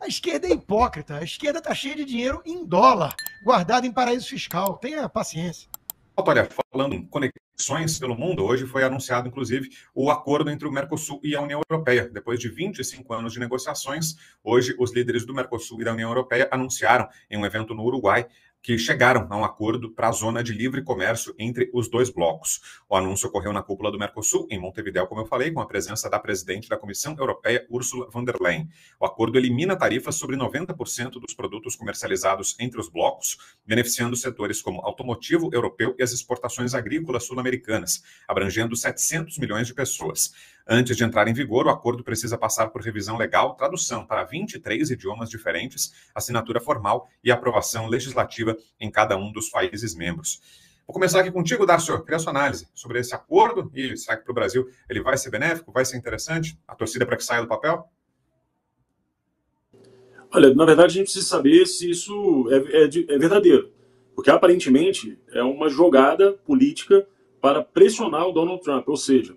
esquerda é hipócrita. A esquerda está cheia de dinheiro em dólar, guardado em paraíso fiscal. Tenha paciência. Olha, falando em conexões pelo mundo, hoje foi anunciado, inclusive, o acordo entre o Mercosul e a União Europeia. Depois de 25 anos de negociações, hoje os líderes do Mercosul e da União Europeia anunciaram, em um evento no Uruguai, que chegaram a um acordo para a zona de livre comércio entre os dois blocos. O anúncio ocorreu na cúpula do Mercosul, em Montevidéu, como eu falei, com a presença da presidente da Comissão Europeia, Ursula von der Leyen. O acordo elimina tarifas sobre 90% dos produtos comercializados entre os blocos, beneficiando setores como automotivo europeu e as exportações agrícolas sul-americanas, abrangendo 700 milhões de pessoas. Antes de entrar em vigor, o acordo precisa passar por revisão legal, tradução para 23 idiomas diferentes, assinatura formal e aprovação legislativa em cada um dos países membros. Vou começar aqui contigo, Darcio. Queria a sua análise sobre esse acordo e será que para o Brasil ele vai ser benéfico, vai ser interessante? A torcida para que saia do papel? Olha, na verdade a gente precisa saber se isso é verdadeiro, porque aparentemente é uma jogada política para pressionar o Donald Trump, ou seja,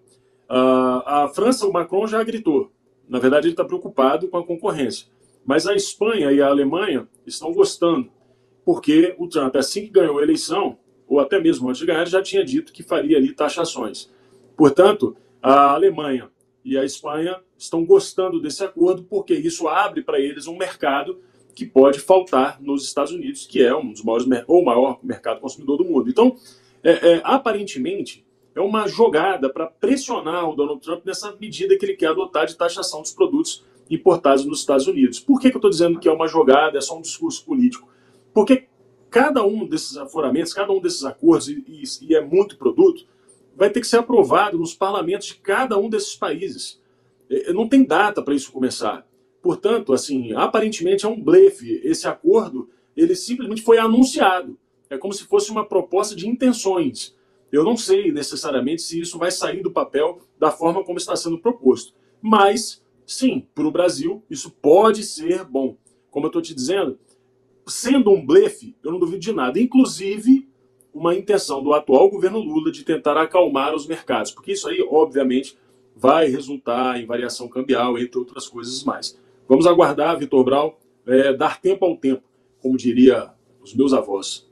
a França, o Macron já gritou. Na verdade, ele está preocupado com a concorrência. Mas a Espanha e a Alemanha estão gostando, porque o Trump, assim que ganhou a eleição, ou até mesmo antes de ganhar, já tinha dito que faria ali taxações. Portanto, a Alemanha e a Espanha estão gostando desse acordo, porque isso abre para eles um mercado que pode faltar nos Estados Unidos, que é um dos maiores, ou o maior mercado consumidor do mundo. Então, aparentemente, é uma jogada para pressionar o Donald Trump nessa medida que ele quer adotar de taxação dos produtos importados nos Estados Unidos. Por que eu estou dizendo que é uma jogada, é só um discurso político? Porque cada um desses aforamentos, cada um desses acordos, e é muito produto, vai ter que ser aprovado nos parlamentos de cada um desses países. Não tem data para isso começar. Portanto, assim, aparentemente é um blefe. Esse acordo, ele simplesmente foi anunciado. É como se fosse uma proposta de intenções. Eu não sei necessariamente se isso vai sair do papel da forma como está sendo proposto. Mas, sim, para o Brasil, isso pode ser bom. Como eu estou te dizendo, sendo um blefe, eu não duvido de nada. Inclusive, uma intenção do atual governo Lula de tentar acalmar os mercados. Porque isso aí, obviamente, vai resultar em variação cambial, entre outras coisas mais. Vamos aguardar, Vitor Brau, dar tempo ao tempo, como diria os meus avós.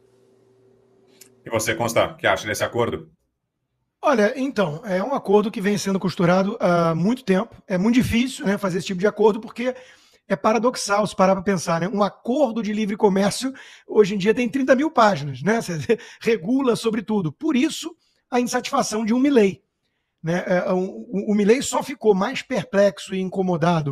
E você, Consta, o que acha desse acordo? Olha, então, é um acordo que vem sendo costurado há muito tempo. É muito difícil, né, fazer esse tipo de acordo, porque é paradoxal se parar para pensar, né? Um acordo de livre comércio, hoje em dia, tem 30 mil páginas, né? Você regula sobre tudo. Por isso, a insatisfação de um Milei. Né? O Milei só ficou mais perplexo e incomodado,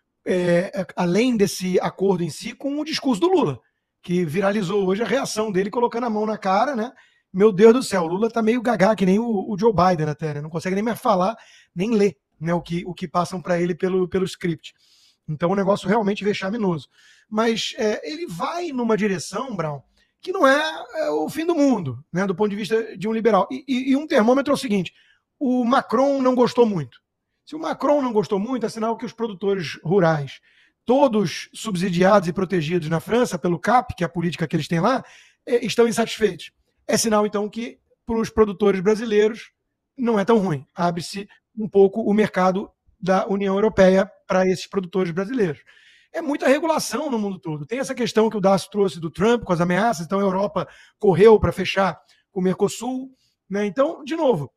além desse acordo em si, com o discurso do Lula, que viralizou hoje a reação dele colocando a mão na cara, né? Meu Deus do céu, o Lula tá meio gagá, que nem o Joe Biden até, né? Não consegue nem mais falar, nem ler, né? O que passam para ele pelo script. Então o negócio realmente vexaminoso. Mas ele vai numa direção, Brown, que não é o fim do mundo, né? Do ponto de vista de um liberal. E um termômetro é o seguinte, o Macron não gostou muito. Se o Macron não gostou muito, é sinal que os produtores rurais, todos subsidiados e protegidos na França pelo CAP, que é a política que eles têm lá, estão insatisfeitos. É sinal, então, que para os produtores brasileiros não é tão ruim. Abre-se um pouco o mercado da União Europeia para esses produtores brasileiros. É muita regulação no mundo todo. Tem essa questão que o Dácio trouxe do Trump com as ameaças, então a Europa correu para fechar com o Mercosul. Né? Então, de novo,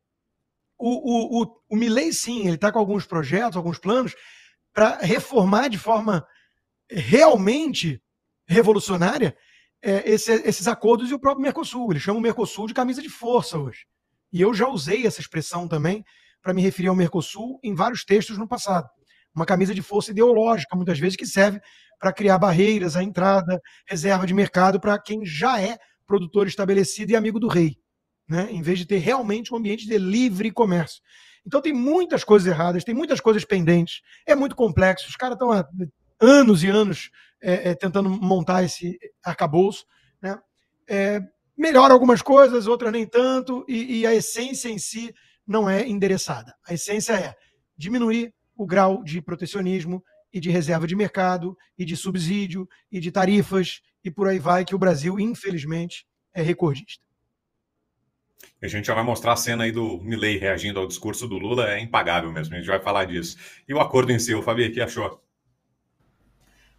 o Milei, sim, ele está com alguns projetos, alguns planos para reformar de forma realmente revolucionária esses acordos e o próprio Mercosul. Ele chama o Mercosul de camisa de força hoje. E eu já usei essa expressão também para me referir ao Mercosul em vários textos no passado. Uma camisa de força ideológica, muitas vezes, que serve para criar barreiras à entrada, reserva de mercado para quem já é produtor estabelecido e amigo do rei, né? Em vez de ter realmente um ambiente de livre comércio. Então tem muitas coisas erradas, tem muitas coisas pendentes, é muito complexo, os caras estão há anos e anos tentando montar esse arcabouço, né? Melhora algumas coisas, outras nem tanto, e a essência em si não é endereçada. A essência é diminuir o grau de protecionismo e de reserva de mercado, e de subsídio, e de tarifas, e por aí vai, que o Brasil, infelizmente, é recordista. A gente já vai mostrar a cena aí do Milei reagindo ao discurso do Lula, é impagável mesmo, a gente vai falar disso. E o acordo em si, o Fabi, o que achou?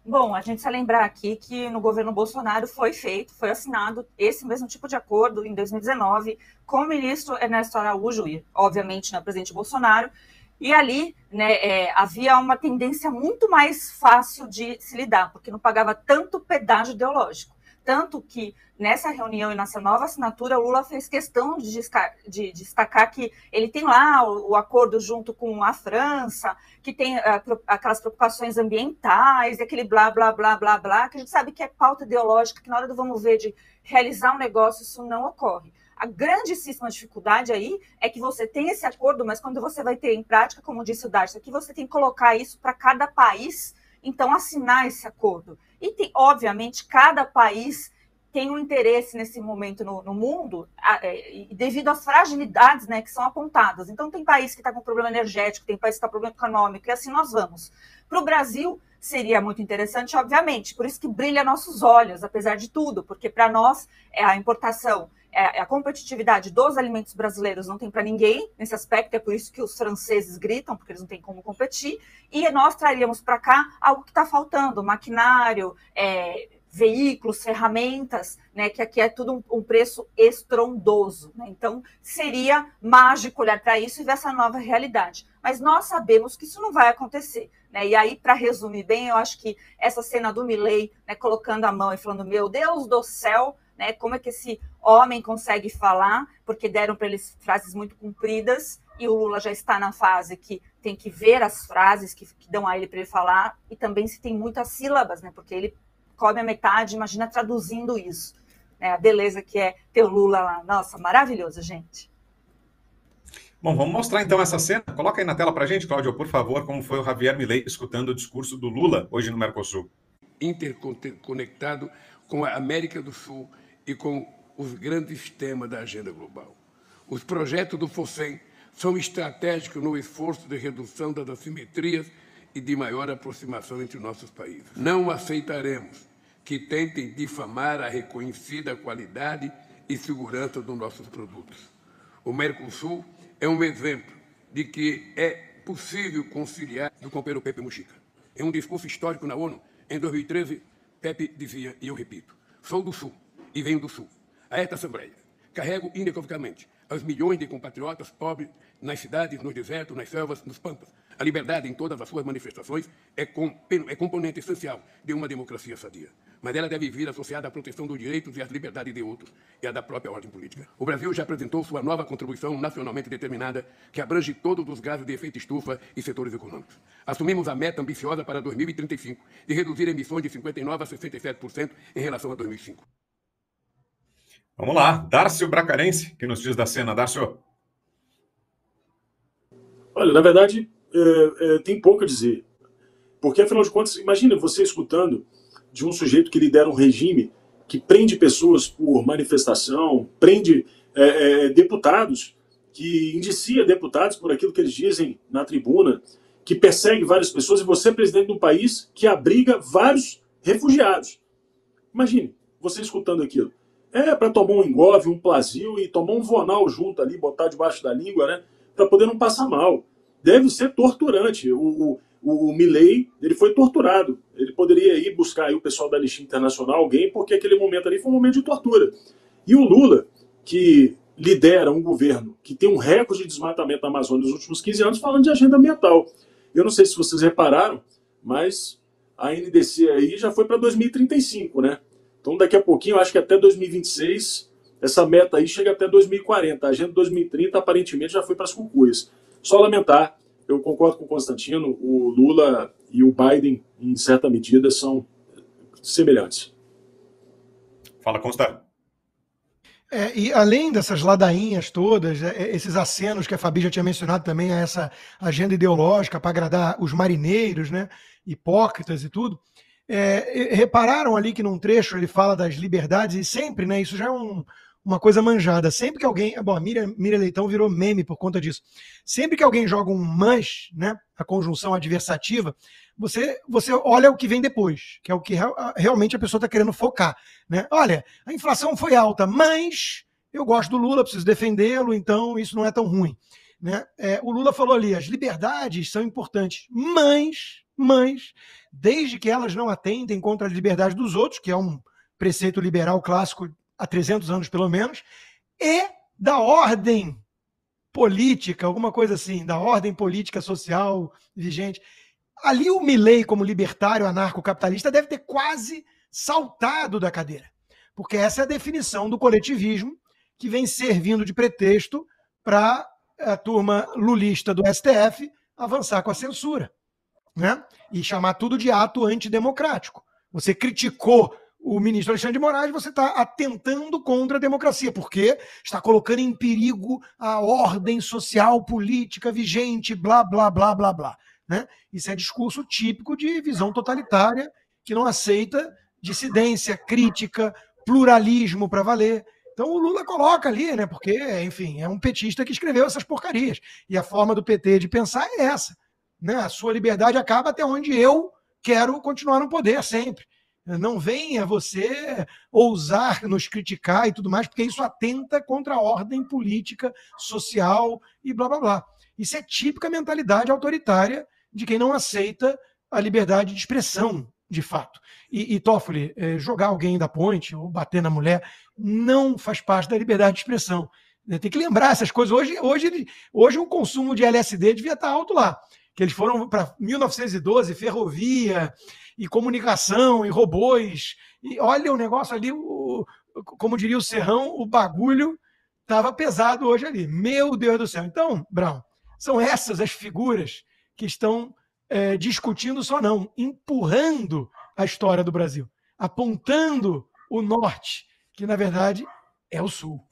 Bom, a gente precisa lembrar aqui que no governo Bolsonaro foi assinado esse mesmo tipo de acordo em 2019 com o ministro Ernesto Araújo e, obviamente, o presidente Bolsonaro. E ali, né, havia uma tendência muito mais fácil de se lidar, porque não pagava tanto pedágio ideológico. Tanto que nessa reunião e nessa nova assinatura, o Lula fez questão de destacar que ele tem lá o acordo junto com a França, que tem aquelas preocupações ambientais, aquele blá, blá, blá, blá, blá, que a gente sabe que é pauta ideológica, que na hora do vamos ver de realizar um negócio, isso não ocorre. A grandíssima dificuldade aí é que você tem esse acordo, mas quando você vai ter em prática, como disse o Darcy aqui, você tem que colocar isso para cada país, então, assinar esse acordo. E, obviamente, cada país tem um interesse nesse momento no mundo, devido às fragilidades, né, que são apontadas. Então, tem país que está com problema energético, tem país que está com problema econômico, e assim nós vamos. Para o Brasil, seria muito interessante, obviamente, por isso que brilha nossos olhos, apesar de tudo, porque para nós a importação, a competitividade dos alimentos brasileiros não tem para ninguém nesse aspecto, é por isso que os franceses gritam, porque eles não têm como competir, e nós traríamos para cá algo que está faltando, maquinário, veículos, ferramentas, né, que aqui é tudo um preço estrondoso. Né? Então, seria mágico olhar para isso e ver essa nova realidade. Mas nós sabemos que isso não vai acontecer. Né? E aí, para resumir bem, eu acho que essa cena do Milei, né, colocando a mão e falando, meu Deus do céu, né, como é que esse homem consegue falar, porque deram para eles frases muito compridas, e o Lula já está na fase que tem que ver as frases que dão a ele para ele falar, e também se tem muitas sílabas, né, porque ele come a metade, imagina traduzindo isso. Né, a beleza que é ter o Lula lá. Nossa, maravilhoso, gente. Bom, vamos mostrar então essa cena. Coloca aí na tela para a gente, Cláudio, por favor, como foi o Javier Milei escutando o discurso do Lula hoje no Mercosul. Interconectado com a América do Sul e com os grandes temas da agenda global. Os projetos do FOSEM são estratégicos no esforço de redução das assimetrias e de maior aproximação entre nossos países. Não aceitaremos que tentem difamar a reconhecida qualidade e segurança dos nossos produtos. O Mercosul é um exemplo de que é possível conciliar do companheiro Pepe Mujica. Em um discurso histórico na ONU, em 2013, Pepe dizia, e eu repito, sou do Sul e venho do Sul. A esta Assembleia, carrego inequivocamente aos milhões de compatriotas pobres nas cidades, nos desertos, nas selvas, nos pampas. A liberdade em todas as suas manifestações é componente essencial de uma democracia sadia. Mas ela deve vir associada à proteção dos direitos e às liberdades de outros e à da própria ordem política. O Brasil já apresentou sua nova contribuição nacionalmente determinada que abrange todos os gases de efeito estufa e setores econômicos. Assumimos a meta ambiciosa para 2035 de reduzir emissões de 59% a 67% em relação a 2005. Vamos lá, Darcy Bracarense, que nos diz da cena. Darcy. Olha, na verdade, tem pouco a dizer. Porque, afinal de contas, imagina você escutando de um sujeito que lidera um regime que prende pessoas por manifestação, prende deputados, que indicia deputados por aquilo que eles dizem na tribuna, que persegue várias pessoas, e você é presidente de um país que abriga vários refugiados. Imagine, você escutando aquilo. Para tomar um engove, um Plasil e tomar um Vonal junto ali, botar debaixo da língua, né? Para poder não passar mal. Deve ser torturante. O Milei, ele foi torturado. Ele poderia ir buscar aí o pessoal da Anistia Internacional, alguém, porque aquele momento ali foi um momento de tortura. E o Lula, que lidera um governo que tem um recorde de desmatamento na Amazônia nos últimos 15 anos, falando de agenda ambiental. Eu não sei se vocês repararam, mas a NDC aí já foi para 2035, né? Então, daqui a pouquinho, acho que até 2026, essa meta aí chega até 2040. A agenda 2030, aparentemente, já foi para as cucuias. Só lamentar, eu concordo com o Constantino, o Lula e o Biden, em certa medida, são semelhantes. Fala, Constantino. E além dessas ladainhas todas, esses acenos que a Fabi já tinha mencionado também, a essa agenda ideológica para agradar os marinheiros, né, hipócritas e tudo, repararam ali que num trecho ele fala das liberdades, e sempre, né, isso já é uma coisa manjada, sempre que alguém, bom, a Miriam Leitão virou meme por conta disso, sempre que alguém joga um mas, né, a conjunção adversativa, você olha o que vem depois, que é o que realmente a pessoa está querendo focar, né? Olha, a inflação foi alta, mas eu gosto do Lula, preciso defendê-lo, então isso não é tão ruim, né? O Lula falou ali, as liberdades são importantes, mas mas desde que elas não atentem contra a liberdade dos outros, que é um preceito liberal clássico há 300 anos pelo menos, e da ordem política, alguma coisa assim, da ordem política social vigente. Ali o Milei, como libertário anarcocapitalista, deve ter quase saltado da cadeira, porque essa é a definição do coletivismo que vem servindo de pretexto para a turma lulista do STF avançar com a censura, né? E chamar tudo de ato antidemocrático. Você criticou o ministro Alexandre de Moraes, você está atentando contra a democracia, porque está colocando em perigo a ordem social, política vigente, blá, blá, blá, blá, blá. Né? Isso é discurso típico de visão totalitária que não aceita dissidência, crítica, pluralismo para valer. Então o Lula coloca ali, né? Porque, enfim, é um petista que escreveu essas porcarias. E a forma do PT de pensar é essa. Né? A sua liberdade acaba até onde eu quero continuar no poder sempre. Não venha você ousar nos criticar e tudo mais, porque isso atenta contra a ordem política, social e blá, blá, blá. Isso é típica mentalidade autoritária de quem não aceita a liberdade de expressão, de fato. E Toffoli, jogar alguém da ponte ou bater na mulher não faz parte da liberdade de expressão. Tem que lembrar essas coisas. Hoje o consumo de LSD devia estar alto lá, que eles foram para 1912, ferrovia e comunicação e robôs. E olha o negócio ali, como diria o Serrão, o bagulho estava pesado hoje ali. Meu Deus do céu. Então, Brown, são essas as figuras que estão discutindo só não, empurrando a história do Brasil, apontando o norte, que na verdade é o sul.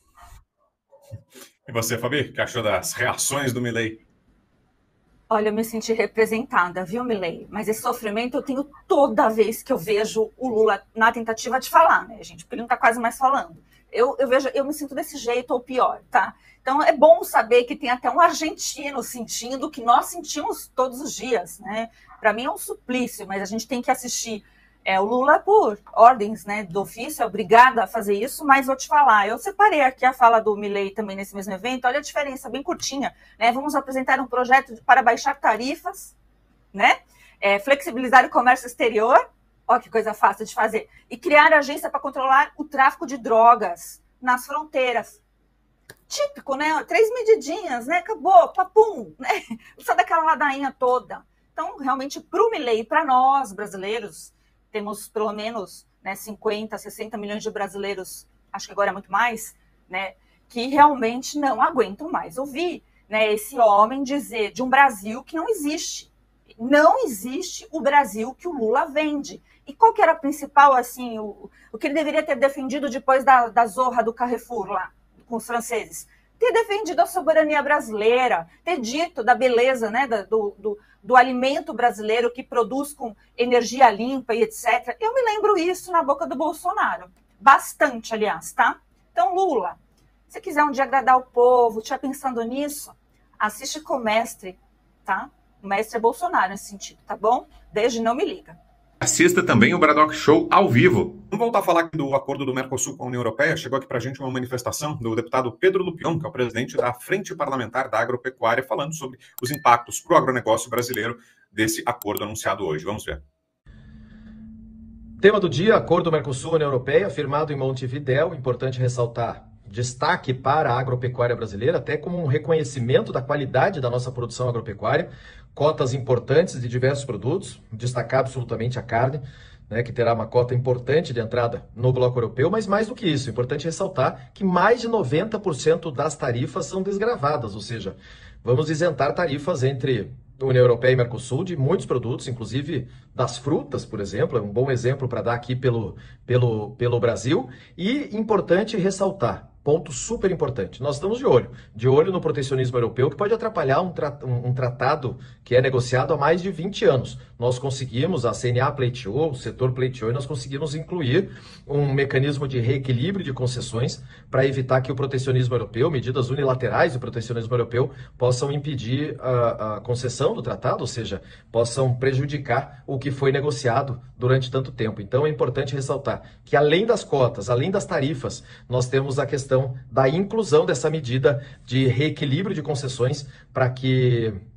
E você, Fabi, que achou das reações do Milei? Olha, eu me senti representada, viu, Milei? Mas esse sofrimento eu tenho toda vez que eu vejo o Lula na tentativa de falar, né, gente? Porque ele não tá quase mais falando. Eu me sinto desse jeito ou pior, tá? Então é bom saber que tem até um argentino sentindo o que nós sentimos todos os dias, né? Para mim é um suplício, mas a gente tem que assistir o Lula por ordens, né, do ofício, é obrigada a fazer isso, mas vou te falar, eu separei aqui a fala do Milei também nesse mesmo evento, olha a diferença, bem curtinha, né? Vamos apresentar um projeto para baixar tarifas, né? Flexibilizar o comércio exterior, ó que coisa fácil de fazer, e criar agência para controlar o tráfico de drogas nas fronteiras. Típico, né? 3 medidinhas, né? Acabou, papum, né? Só daquela ladainha toda. Então, realmente, para o Milei e para nós, brasileiros, temos pelo menos, né, 50, 60 milhões de brasileiros, acho que agora é muito mais, né, que realmente não aguentam mais ouvir, né, esse homem dizer de um Brasil que não existe. Não existe o Brasil que o Lula vende. E qual que era a principal, assim, o que ele deveria ter defendido depois da zorra do Carrefour lá, com os franceses? Ter defendido a soberania brasileira, ter dito da beleza, né, do alimento brasileiro que produz com energia limpa e etc. Eu me lembro isso na boca do Bolsonaro. Bastante, aliás, tá? Então, Lula, se quiser um dia agradar o povo, estiver pensando nisso, assiste com o mestre, tá? O mestre é Bolsonaro nesse sentido, tá bom? Desde não me liga. Assista também o Bradock Show ao vivo. Vamos voltar a falar aqui do acordo do Mercosul com a União Europeia. Chegou aqui para a gente uma manifestação do deputado Pedro Lupion, que é o presidente da Frente Parlamentar da Agropecuária, falando sobre os impactos para o agronegócio brasileiro desse acordo anunciado hoje. Vamos ver. Tema do dia, acordo Mercosul-União Europeia, firmado em Montevidéu. Importante ressaltar, destaque para a agropecuária brasileira, até como um reconhecimento da qualidade da nossa produção agropecuária. Cotas importantes de diversos produtos, destacar absolutamente a carne, né, que terá uma cota importante de entrada no bloco europeu, mas mais do que isso, importante ressaltar que mais de 90% das tarifas são desgravadas, ou seja, vamos isentar tarifas entre União Europeia e Mercosul de muitos produtos, inclusive das frutas, por exemplo, é um bom exemplo para dar aqui pelo Brasil. E importante ressaltar, ponto super importante, nós estamos de olho no protecionismo europeu, que pode atrapalhar um tratado que é negociado há mais de 20 anos. Nós conseguimos, a CNA pleiteou, o setor pleiteou, e nós conseguimos incluir um mecanismo de reequilíbrio de concessões para evitar que o protecionismo europeu, medidas unilaterais do protecionismo europeu, possam impedir a concessão do tratado, ou seja, possam prejudicar o que foi negociado durante tanto tempo. Então é importante ressaltar que além das cotas, além das tarifas, nós temos a questão da inclusão dessa medida de reequilíbrio de concessões para que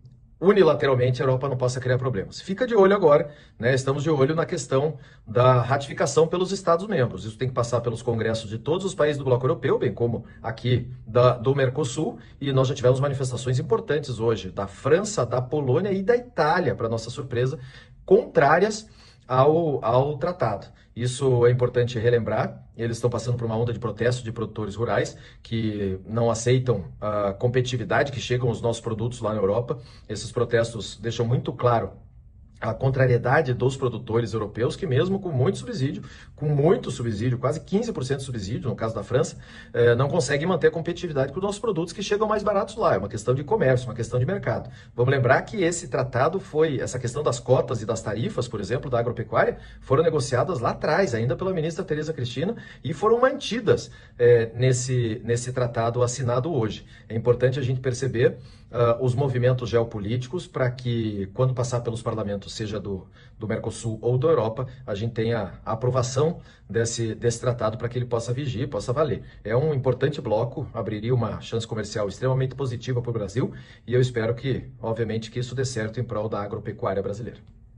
unilateralmente a Europa não possa criar problemas. Fica de olho agora, né? Estamos de olho na questão da ratificação pelos Estados-membros. Isso tem que passar pelos congressos de todos os países do Bloco Europeu, bem como aqui do Mercosul, e nós já tivemos manifestações importantes hoje da França, da Polônia e da Itália, para nossa surpresa, contrárias ao tratado. Isso é importante relembrar. Eles estão passando por uma onda de protesto de produtores rurais que não aceitam a competitividade que chegam os nossos produtos lá na Europa. Esses protestos deixam muito claro a contrariedade dos produtores europeus, que mesmo com muito subsídio, quase 15% de subsídio, no caso da França, não conseguem manter a competitividade com os nossos produtos que chegam mais baratos lá. É uma questão de comércio, uma questão de mercado. Vamos lembrar que esse tratado essa questão das cotas e das tarifas, por exemplo, da agropecuária, foram negociadas lá atrás, ainda pela ministra Tereza Cristina, e foram mantidas nesse tratado assinado hoje. É importante a gente perceber os movimentos geopolíticos para que, quando passar pelos parlamentos, seja do Mercosul ou da Europa, a gente tenha a aprovação desse tratado para que ele possa vigir, possa valer. É um importante bloco, abriria uma chance comercial extremamente positiva para o Brasil e eu espero que, obviamente, que isso dê certo em prol da agropecuária brasileira.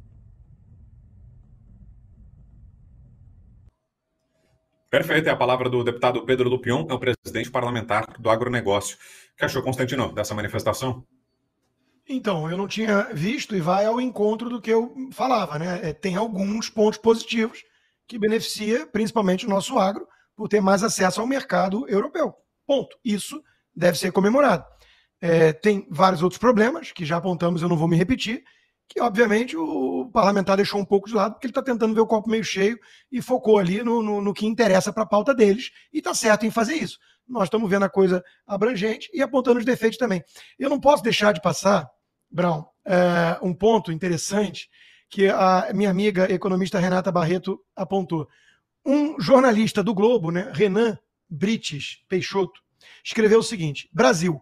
Perfeito, é a palavra do deputado Pedro Lupion, é o presidente parlamentar do agronegócio. O que achou, Constantino, dessa manifestação? Então, eu não tinha visto e vai ao encontro do que eu falava, né? Tem alguns pontos positivos que beneficia principalmente o nosso agro por ter mais acesso ao mercado europeu. Ponto. Isso deve ser comemorado. Tem vários outros problemas que já apontamos, eu não vou me repetir, que obviamente o parlamentar deixou um pouco de lado, porque ele está tentando ver o copo meio cheio e focou ali no que interessa para a pauta deles, e está certo em fazer isso. Nós estamos vendo a coisa abrangente e apontando os defeitos também. Eu não posso deixar de passar, Brown, um ponto interessante que a minha amiga economista Renata Barreto apontou. Um jornalista do Globo, né, Renan Brites Peixoto, escreveu o seguinte: Brasil,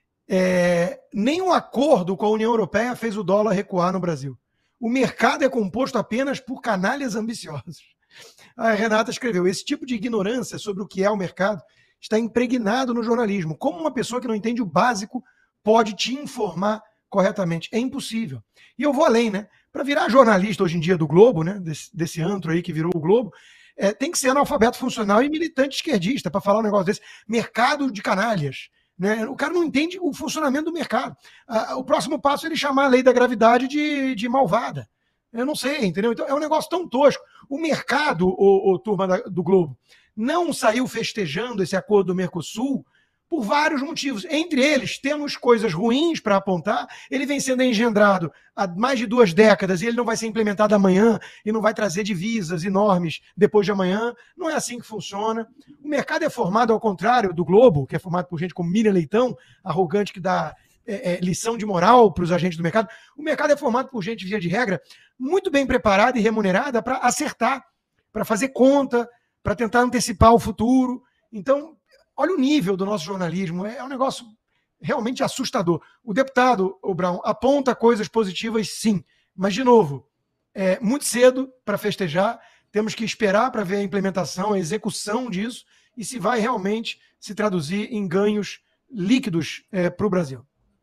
nenhum acordo com a União Europeia fez o dólar recuar no Brasil. O mercado é composto apenas por canalhas ambiciosos. A Renata escreveu: esse tipo de ignorância sobre o que é o mercado está impregnado no jornalismo. Como uma pessoa que não entende o básico pode te informar corretamente? É impossível. E eu vou além, né? Para virar jornalista hoje em dia do Globo, né? Desse antro aí que virou o Globo, tem que ser analfabeto funcional e militante esquerdista para falar um negócio desse. Mercado de canalhas. Né? O cara não entende o funcionamento do mercado. O próximo passo é ele chamar a lei da gravidade de malvada. Eu não sei, entendeu? Então é um negócio tão tosco. O mercado, turma do Globo, não saiu festejando esse acordo do Mercosul por vários motivos. Entre eles, temos coisas ruins para apontar. Ele vem sendo engendrado há mais de 2 décadas e ele não vai ser implementado amanhã e não vai trazer divisas enormes depois de amanhã. Não é assim que funciona. O mercado é formado, ao contrário do Globo, que é formado por gente como Miriam Leitão, arrogante, que dá lição de moral para os agentes do mercado. O mercado é formado por gente, via de regra, muito bem preparada e remunerada para acertar, para fazer conta, para tentar antecipar o futuro. Então, olha o nível do nosso jornalismo, é um negócio realmente assustador. O deputado, o Brown, aponta coisas positivas, sim, mas, de novo, é muito cedo para festejar, temos que esperar para ver a implementação, a execução disso, e se vai realmente se traduzir em ganhos líquidos para o Brasil.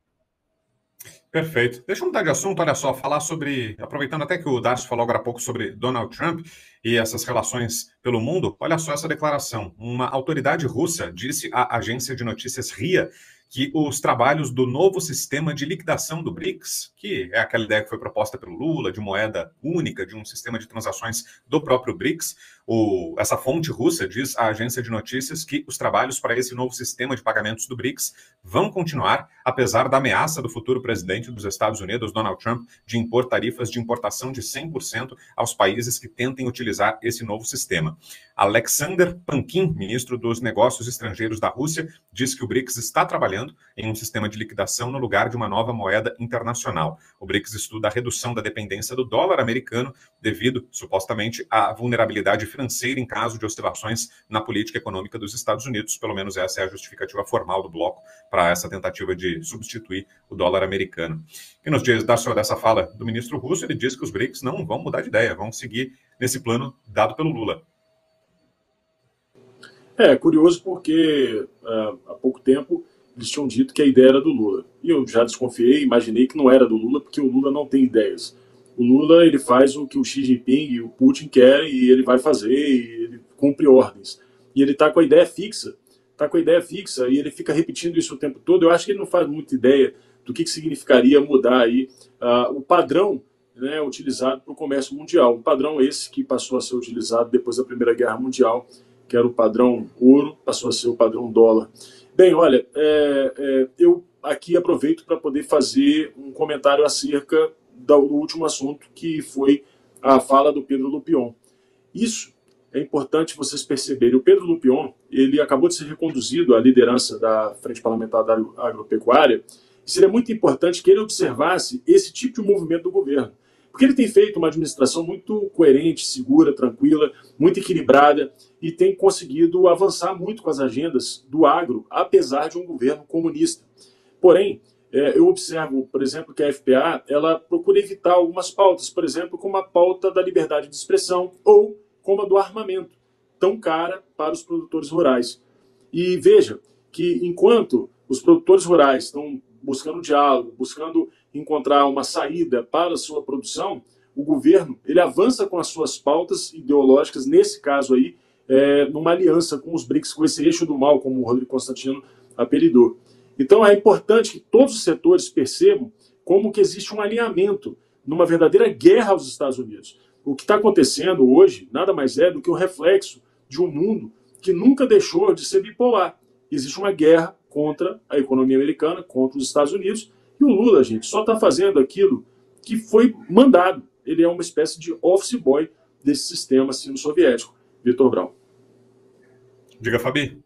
Perfeito. Deixa eu mudar de assunto, olha só, falar sobre, aproveitando até que o Darcy falou agora há pouco sobre Donald Trump e essas relações pelo mundo, olha só essa declaração. Uma autoridade russa disse à agência de notícias RIA que os trabalhos do novo sistema de liquidação do BRICS, que é aquela ideia que foi proposta pelo Lula, de moeda única, de um sistema de transações do próprio BRICS, essa fonte russa diz à agência de notícias que os trabalhos para esse novo sistema de pagamentos do BRICS vão continuar, apesar da ameaça do futuro presidente dos Estados Unidos, Donald Trump, de impor tarifas de importação de 100% aos países que tentem utilizar esse novo sistema. Alexander Pankin, ministro dos Negócios Estrangeiros da Rússia, diz que o BRICS está trabalhando em um sistema de liquidação no lugar de uma nova moeda internacional. O BRICS estuda a redução da dependência do dólar americano devido, supostamente, à vulnerabilidade financeira em caso de oscilações na política econômica dos Estados Unidos. Pelo menos essa é a justificativa formal do bloco para essa tentativa de substituir o dólar americano. E nos dias dessa fala do ministro russo, ele diz que os BRICS não vão mudar de ideia, vão seguir nesse plano dado pelo Lula. É curioso porque há pouco tempo eles tinham dito que a ideia era do Lula. E eu já desconfiei, imaginei que não era do Lula, porque o Lula não tem ideias. O Lula, ele faz o que o Xi Jinping e o Putin querem e ele vai fazer, e ele cumpre ordens. E ele está com a ideia fixa. Está com a ideia fixa e ele fica repetindo isso o tempo todo. Eu acho que ele não faz muita ideia do que significaria mudar aí o padrão, né, utilizado para o comércio mundial. Um padrão esse que passou a ser utilizado depois da Primeira Guerra Mundial, que era o padrão ouro, passou a ser o padrão dólar. Bem, olha, eu aqui aproveito para poder fazer um comentário acerca do último assunto, que foi a fala do Pedro Lupion. Isso é importante vocês perceberem. O Pedro Lupion, ele acabou de ser reconduzido à liderança da Frente Parlamentar da Agropecuária, e seria muito importante que ele observasse esse tipo de movimento do governo. Porque ele tem feito uma administração muito coerente, segura, tranquila, muito equilibrada e tem conseguido avançar muito com as agendas do agro, apesar de um governo comunista. Porém, eu observo, por exemplo, que a FPA ela procura evitar algumas pautas, por exemplo, como a pauta da liberdade de expressão ou como a do armamento, tão cara para os produtores rurais. E veja que enquanto os produtores rurais estão buscando diálogo, buscando encontrar uma saída para a sua produção, o governo ele avança com as suas pautas ideológicas, nesse caso aí, numa aliança com os BRICS, com esse eixo do mal, como o Rodrigo Constantino apelidou. Então é importante que todos os setores percebam como que existe um alinhamento numa verdadeira guerra aos Estados Unidos. O que está acontecendo hoje nada mais é do que o reflexo de um mundo que nunca deixou de ser bipolar. Existe uma guerra contra a economia americana, contra os Estados Unidos, e o Lula, gente, só está fazendo aquilo que foi mandado. Ele é uma espécie de office boy desse sistema sino-soviético. Vitor Brown. Diga, Fabi.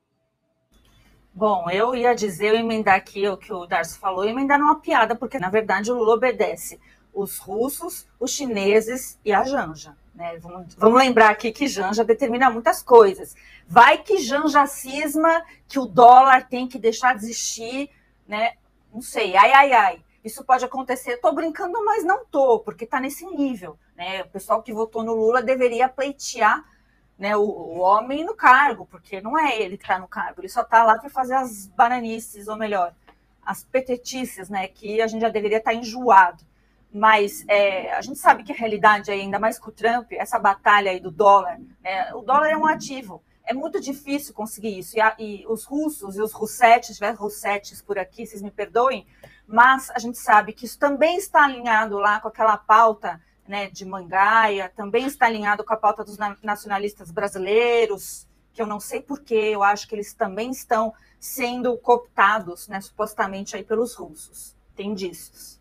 Bom, eu ia dizer, eu emendar aqui o que o Darcy falou, emendar numa piada, porque, na verdade, o Lula obedece os russos, os chineses e a Janja. Né? Vamos lembrar aqui que Janja determina muitas coisas. Vai que Janja cisma que o dólar tem que deixar de existir, né? Não sei, ai. Isso pode acontecer. Estou brincando, mas não estou, porque está nesse nível. Né? O pessoal que votou no Lula deveria pleitear, né, o homem no cargo, porque não é ele que está no cargo, ele só está lá para fazer as bananices, ou melhor, as petetices, né, que a gente já deveria estar enjoado. Mas a gente sabe que a realidade, ainda mais com o Trump, essa batalha aí do dólar, né, o dólar é um ativo, é muito difícil conseguir isso. E os russos e os russetes, se tiver russetes por aqui, vocês me perdoem, mas a gente sabe que isso também está alinhado lá com aquela pauta, né, de Mangaia, também está alinhado com a pauta dos nacionalistas brasileiros, que eu não sei porquê, eu acho que eles também estão sendo cooptados, né, supostamente aí pelos russos. Tem indícios.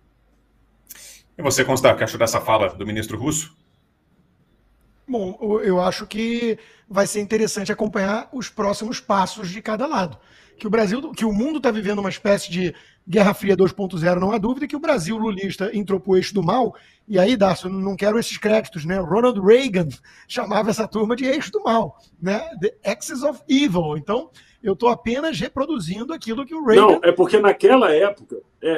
E você, Constantino, o que achou dessa fala do ministro russo? Bom, eu acho que vai ser interessante acompanhar os próximos passos de cada lado. Que o mundo está vivendo uma espécie de Guerra Fria 2.0, não há dúvida, que o Brasil lulista entrou para o eixo do mal, e aí, Darcy, eu não quero esses créditos, né? Ronald Reagan chamava essa turma de eixo do mal, né? The Axis of Evil. Então, eu estou apenas reproduzindo aquilo que o Reagan... Não, é porque naquela época,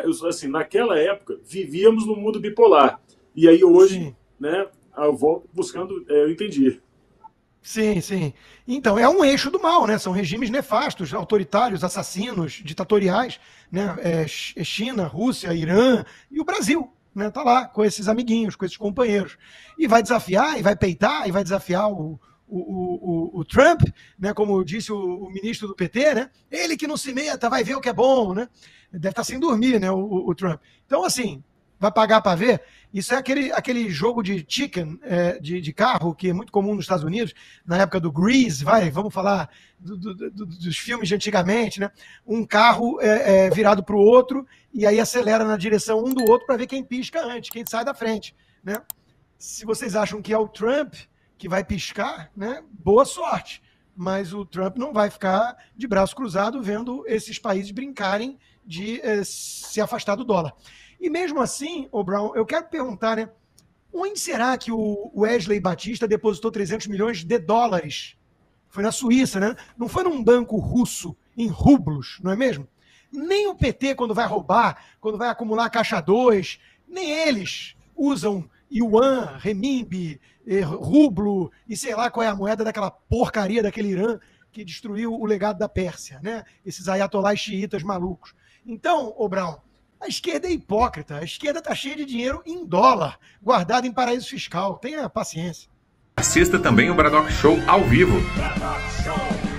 vivíamos num mundo bipolar. E aí hoje, sim, né, eu volto buscando, eu entendi. Sim. Então, é um eixo do mal, né? São regimes nefastos, autoritários, assassinos, ditatoriais, né? China, Rússia, Irã e o Brasil, né? Tá lá com esses amiguinhos, com esses companheiros. E vai desafiar, e vai peitar, e vai desafiar o Trump, né? Como disse o ministro do PT, né? Ele que não se meta, vai ver o que é bom, né? Deve estar sem dormir, né? O Trump. Então, assim, vai pagar para ver. Isso é aquele jogo de chicken, de carro, que é muito comum nos Estados Unidos, na época do Grease, vamos falar dos filmes de antigamente, né? Um carro virado para o outro, e aí acelera na direção um do outro para ver quem pisca antes, quem sai da frente, né? Se vocês acham que é o Trump que vai piscar, né? Boa sorte. Mas o Trump não vai ficar de braço cruzado vendo esses países brincarem de se afastar do dólar. E mesmo assim, Brown, eu quero perguntar, né? Onde será que o Wesley Batista depositou 300 milhões de dólares? Foi na Suíça, né? Não foi num banco russo, em rublos, não é mesmo? Nem o PT, quando vai roubar, quando vai acumular caixa 2, nem eles usam yuan, renminbi, rublo, e sei lá qual é a moeda daquela porcaria daquele Irã, que destruiu o legado da Pérsia, né? Esses ayatolás xiitas malucos. Então, ô Brown, a esquerda é hipócrita. A esquerda está cheia de dinheiro em dólar, guardado em paraíso fiscal. Tenha paciência. Assista também o Bradock Show ao vivo. Bradock Show.